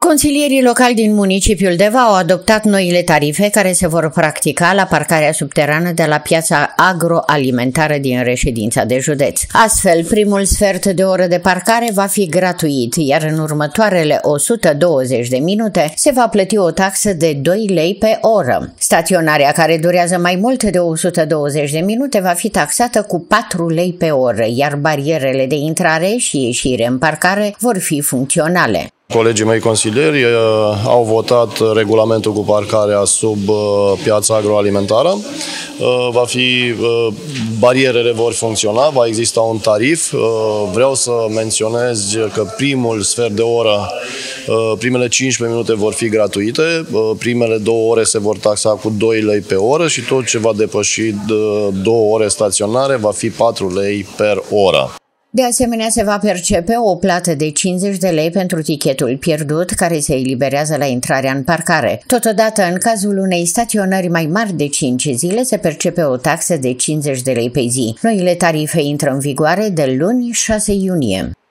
Consilierii locali din municipiul Deva au adoptat noile tarife care se vor practica la parcarea subterană de la piața agroalimentară din reședința de județ. Astfel, primul sfert de oră de parcare va fi gratuit, iar în următoarele 120 de minute se va plăti o taxă de 2 lei pe oră. Staționarea care durează mai mult de 120 de minute va fi taxată cu 4 lei pe oră, iar barierele de intrare și ieșire în parcare vor fi funcționale. Colegii mei consilieri au votat regulamentul cu parcarea sub piața agroalimentară. Barierele vor funcționa, va exista un tarif. Vreau să menționez că primul sfert de oră, primele 15 minute vor fi gratuite, primele 2 ore se vor taxa cu 2 lei pe oră și tot ce va depăși 2 ore staționare va fi 4 lei per oră. De asemenea, se va percepe o plată de 50 de lei pentru tichetul pierdut, care se eliberează la intrarea în parcare. Totodată, în cazul unei staționări mai mari de 5 zile, se percepe o taxă de 50 de lei pe zi. Noile tarife intră în vigoare de luni 6 iunie.